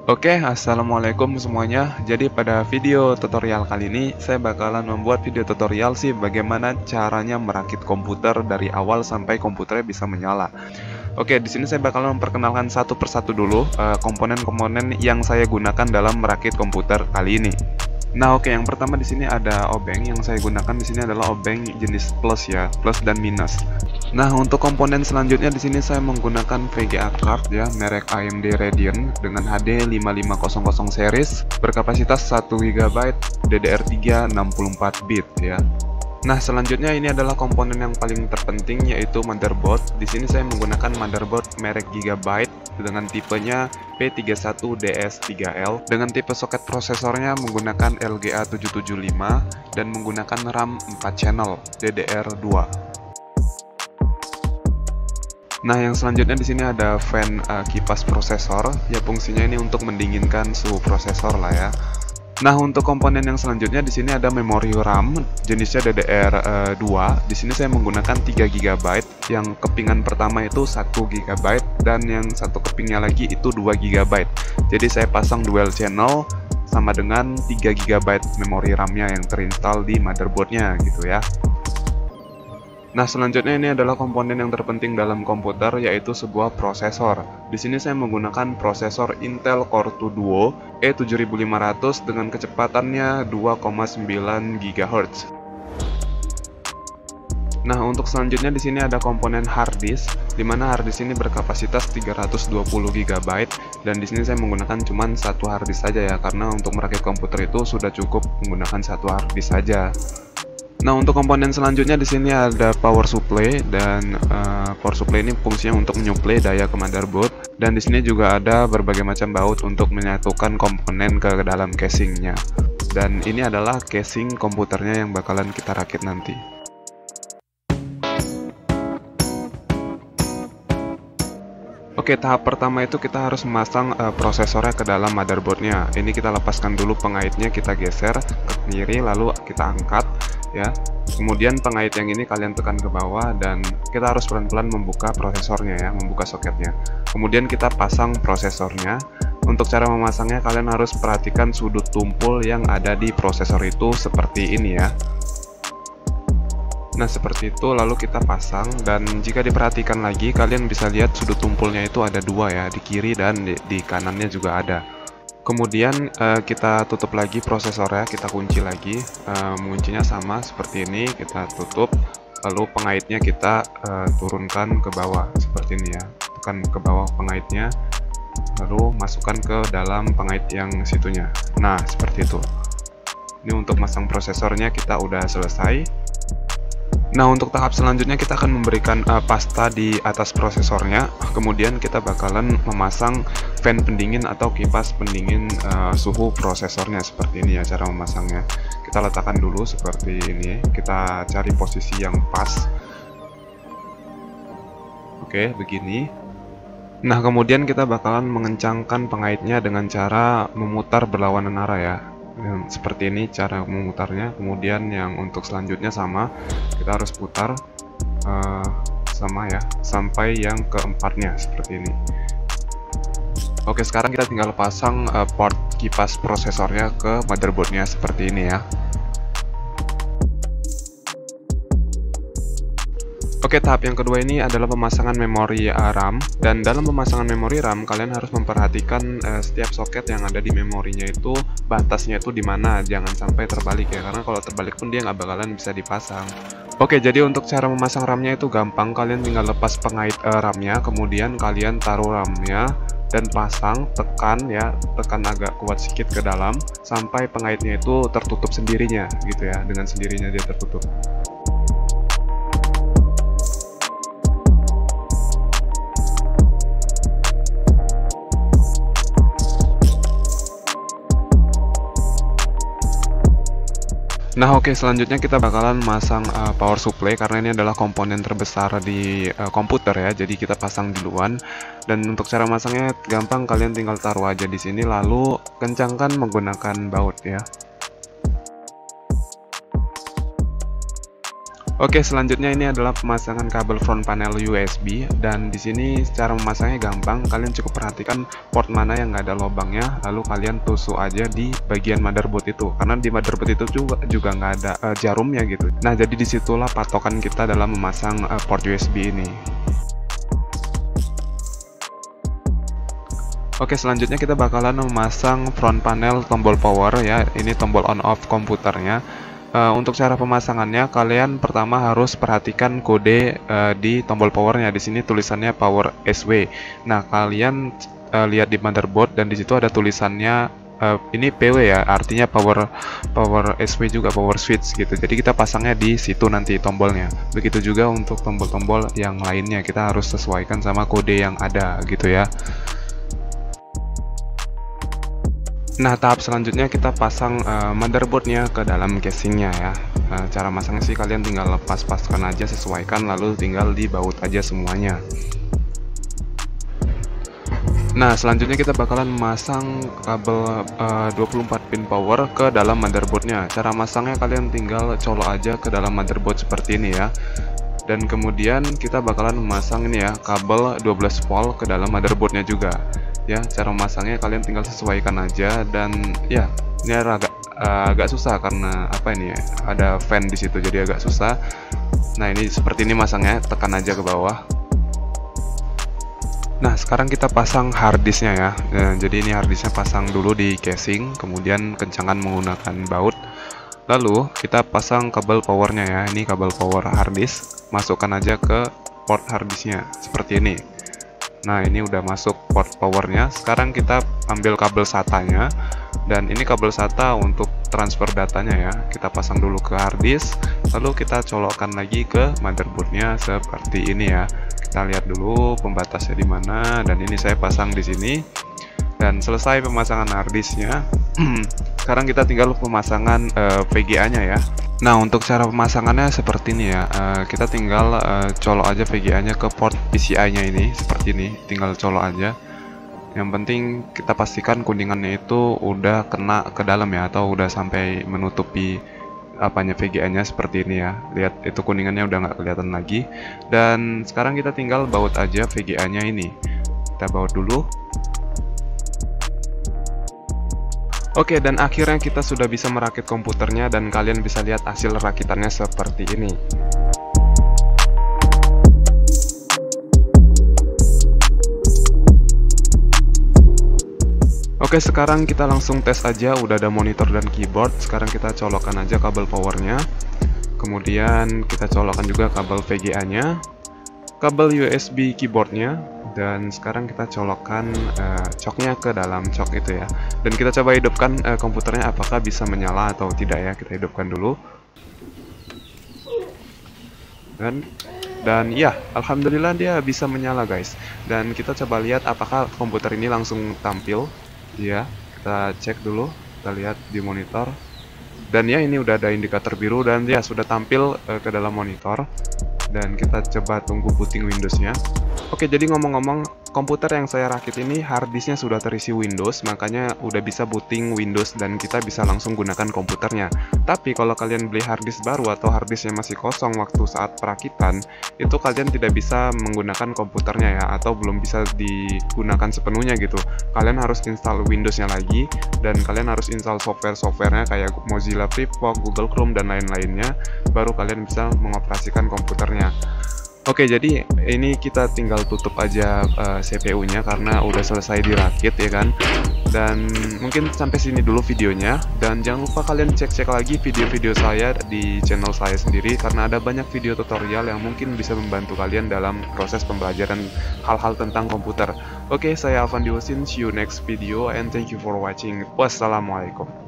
Oke, assalamualaikum semuanya. Jadi pada video tutorial kali ini saya bakalan membuat video tutorial sih bagaimana caranya merakit komputer dari awal sampai komputernya bisa menyala. Oke, di sini saya bakalan memperkenalkan satu persatu dulu komponen-komponen yang saya gunakan dalam merakit komputer kali ini. Nah, oke, yang pertama di sini ada obeng. Yang saya gunakan di sini adalah obeng jenis plus ya, plus dan minus. Nah, untuk komponen selanjutnya di sini saya menggunakan VGA card ya, merek AMD Radeon dengan HD 5500 series, berkapasitas 1 GB, DDR3 64 bit ya. Nah, selanjutnya ini adalah komponen yang paling terpenting yaitu motherboard. Di sini saya menggunakan motherboard merek Gigabyte dengan tipenya P31DS3L dengan tipe soket prosesornya menggunakan LGA 775 dan menggunakan RAM 4 channel DDR2. Nah, yang selanjutnya di sini ada fan kipas prosesor. Ya, fungsinya ini untuk mendinginkan suhu prosesor lah ya. Nah, untuk komponen yang selanjutnya di sini ada memori RAM jenisnya DDR2. Di sini saya menggunakan 3 GB. Yang kepingan pertama itu 1 GB dan yang satu kepingnya lagi itu 2 GB. Jadi saya pasang dual channel sama dengan 3 GB memori RAM-nya yang terinstall di motherboardnya gitu ya. Nah, selanjutnya ini adalah komponen yang terpenting dalam komputer yaitu sebuah prosesor. Di sini saya menggunakan prosesor Intel Core 2 Duo E7500 dengan kecepatannya 2,9 GHz. Nah, untuk selanjutnya di sini ada komponen hard disk, di mana hard disk ini berkapasitas 320 GB dan di sini saya menggunakan cuma satu hard disk saja ya, karena untuk merakit komputer itu sudah cukup menggunakan satu hard disk saja. Nah, untuk komponen selanjutnya di sini ada power supply dan power supply ini fungsinya untuk menyuplai daya ke motherboard dan di sini juga ada berbagai macam baut untuk menyatukan komponen ke dalam casingnya. Dan ini adalah casing komputernya yang bakalan kita rakit nanti. Oke, tahap pertama itu kita harus memasang prosesornya ke dalam motherboardnya. Ini kita lepaskan dulu pengaitnya, kita geser ke kiri lalu kita angkat ya. Kemudian pengait yang ini kalian tekan ke bawah dan kita harus pelan-pelan membuka prosesornya ya, membuka soketnya. Kemudian kita pasang prosesornya. Untuk cara memasangnya kalian harus perhatikan sudut tumpul yang ada di prosesor itu seperti ini ya. Nah, seperti itu lalu kita pasang dan jika diperhatikan lagi kalian bisa lihat sudut tumpulnya itu ada dua ya, di kiri dan di kanannya juga ada. Kemudian kita tutup lagi prosesornya, kita kunci lagi, menguncinya sama seperti ini, kita tutup, lalu pengaitnya kita turunkan ke bawah seperti ini ya, tekan ke bawah pengaitnya, lalu masukkan ke dalam pengait yang situnya. Nah, seperti itu. Ini untuk masang prosesornya kita udah selesai. Nah, untuk tahap selanjutnya kita akan memberikan pasta di atas prosesornya. Kemudian kita bakalan memasang fan pendingin atau kipas pendingin suhu prosesornya seperti ini ya cara memasangnya. Kita letakkan dulu seperti ini. Kita cari posisi yang pas. Oke, begini. Nah, kemudian kita bakalan mengencangkan pengaitnya dengan cara memutar berlawanan arah ya. Seperti ini cara memutarnya. Kemudian yang untuk selanjutnya sama, kita harus putar sama ya sampai yang keempatnya seperti ini. Oke, sekarang kita tinggal pasang port kipas prosesornya ke motherboardnya seperti ini ya. Oke, tahap yang kedua ini adalah pemasangan memori RAM. Dan dalam pemasangan memori RAM, kalian harus memperhatikan setiap soket yang ada di memorinya itu batasnya itu di mana, jangan sampai terbalik ya, karena kalau terbalik pun dia nggak bakalan bisa dipasang. Oke, jadi untuk cara memasang RAM-nya itu gampang, kalian tinggal lepas pengait RAM-nya, kemudian kalian taruh RAM-nya dan pasang, tekan ya, tekan agak kuat sedikit ke dalam sampai pengaitnya itu tertutup sendirinya gitu ya, dengan sendirinya dia tertutup. Nah, oke, selanjutnya kita bakalan masang power supply karena ini adalah komponen terbesar di komputer ya. Jadi kita pasang duluan. Dan untuk cara masangnya gampang, kalian tinggal taruh aja di sini lalu kencangkan menggunakan baut ya. Oke, selanjutnya ini adalah pemasangan kabel front panel USB, dan di sini cara memasangnya gampang. Kalian cukup perhatikan port mana yang nggak ada lubangnya, lalu kalian tusuk aja di bagian motherboard itu, karena di motherboard itu juga nggak ada jarumnya gitu. Nah, jadi disitulah patokan kita dalam memasang port USB ini. Oke, selanjutnya kita bakalan memasang front panel tombol power ya. Ini tombol on off komputernya. Untuk cara pemasangannya, kalian pertama harus perhatikan kode di tombol powernya. Di sini tulisannya power SW. Nah, kalian lihat di motherboard dan di situ ada tulisannya ini PW ya, artinya power SW juga, power switch gitu. Jadi kita pasangnya di situ nanti tombolnya. Begitu juga untuk tombol-tombol yang lainnya, kita harus sesuaikan sama kode yang ada gitu ya. Nah, tahap selanjutnya kita pasang motherboardnya ke dalam casingnya ya. Cara masangnya sih kalian tinggal lepas-paskan aja, sesuaikan, lalu tinggal dibaut aja semuanya. Nah, selanjutnya kita bakalan memasang kabel 24 pin power ke dalam motherboardnya. Cara masangnya kalian tinggal colok aja ke dalam motherboard seperti ini ya. Dan kemudian kita bakalan memasang ini ya, kabel 12 volt ke dalam motherboardnya juga. Ya, cara memasangnya kalian tinggal sesuaikan aja, dan ya ini agak susah karena apa ini ya, ada fan di situ jadi agak susah. Nah, ini seperti ini masangnya, tekan aja ke bawah. Nah, sekarang kita pasang harddisknya ya. Jadi ini harddisknya pasang dulu di casing, kemudian kencangkan menggunakan baut. Lalu kita pasang kabel powernya ya. Ini kabel power harddisk, masukkan aja ke port harddisknya seperti ini. Nah, ini udah masuk port powernya. Sekarang kita ambil kabel SATA-nya, dan ini kabel SATA untuk transfer datanya ya. Kita pasang dulu ke harddisk, lalu kita colokkan lagi ke motherboardnya seperti ini ya. Kita lihat dulu pembatasnya di mana, dan ini saya pasang di sini. Dan selesai pemasangan harddisknya. Sekarang kita tinggal pemasangan VGA-nya ya. Nah, untuk cara pemasangannya seperti ini ya. Kita tinggal colok aja VGA-nya ke port PCI-nya ini seperti ini. Tinggal colok aja. Yang penting kita pastikan kuningannya itu udah kena ke dalam ya, atau udah sampai menutupi apanya VGA-nya seperti ini ya. Lihat, itu kuningannya udah nggak kelihatan lagi. Dan sekarang kita tinggal baut aja VGA-nya ini. Kita baut dulu. Oke, dan akhirnya kita sudah bisa merakit komputernya, dan kalian bisa lihat hasil rakitannya seperti ini. Oke, sekarang kita langsung tes aja. Udah ada monitor dan keyboard. Sekarang kita colokkan aja kabel powernya. Kemudian kita colokkan juga kabel VGA-nya, kabel USB keyboardnya, dan sekarang kita colokkan coknya ke dalam cok itu ya. Dan kita coba hidupkan komputernya apakah bisa menyala atau tidak ya. Kita hidupkan dulu. Dan ya, alhamdulillah dia bisa menyala guys. Dan kita coba lihat apakah komputer ini langsung tampil. Ya, kita cek dulu. Kita lihat di monitor. Dan ya, ini udah ada indikator biru dan dia sudah tampil ke dalam monitor. Dan kita coba tunggu booting Windows-nya. Oke, jadi ngomong-ngomong, komputer yang saya rakit ini harddisknya sudah terisi Windows, makanya udah bisa booting Windows dan kita bisa langsung gunakan komputernya. Tapi kalau kalian beli harddisk baru atau harddisknya masih kosong waktu saat perakitan, itu kalian tidak bisa menggunakan komputernya ya, atau belum bisa digunakan sepenuhnya gitu. Kalian harus install Windows-nya lagi, dan kalian harus install software-softwarenya kayak Mozilla Firefox, Google Chrome, dan lain-lainnya, baru kalian bisa mengoperasikan komputernya. Oke, jadi ini kita tinggal tutup aja CPU-nya karena udah selesai dirakit ya kan. Dan mungkin sampai sini dulu videonya, dan jangan lupa kalian cek-cek lagi video-video saya di channel saya sendiri karena ada banyak video tutorial yang mungkin bisa membantu kalian dalam proses pembelajaran hal-hal tentang komputer. Oke, saya Alvan Diwosin, see you next video and thank you for watching. Wassalamualaikum.